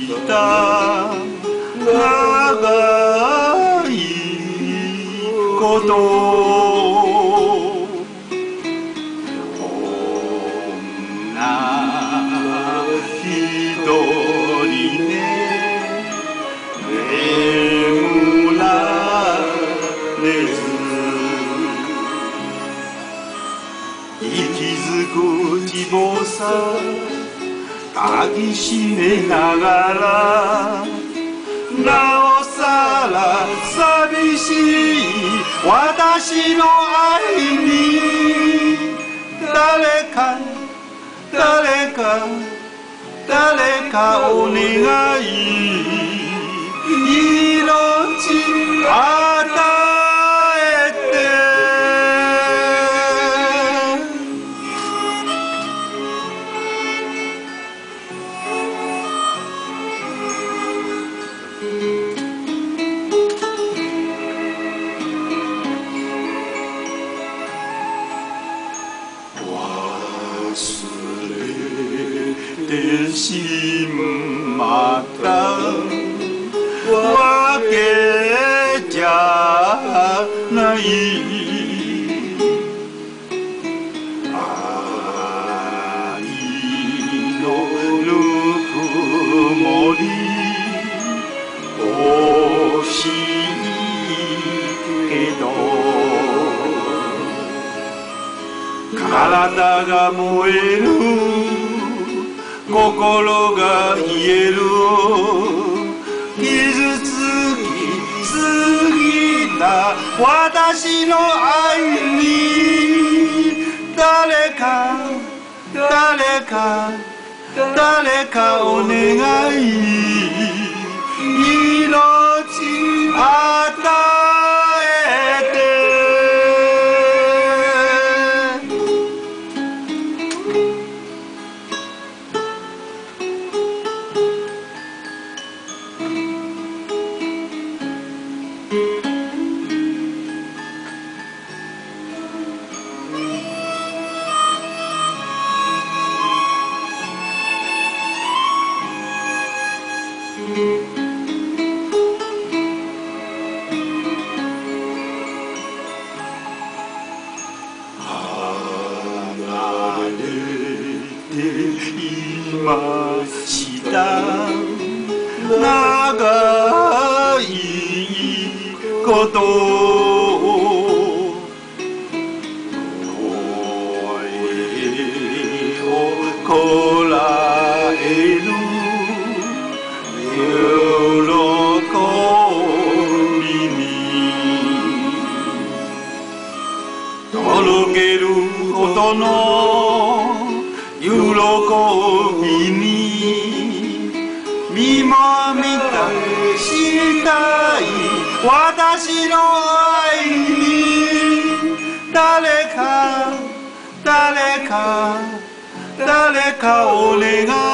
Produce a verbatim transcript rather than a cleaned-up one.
した長いこと女一人ね眠られず息づく地ぼさ抱きしめながらなおさら寂しい私の愛に誰か誰か誰かお願い命与えて忘れてしまったわけじゃない愛のぬくもり欲しいけど体が燃える心が冷える傷つきすぎた私の愛に誰か誰か誰かお願い命与えていました長いこと声をこらえる喜びにとろけるほどの喜びに身もみたしたい私の愛に誰か誰か誰かお願い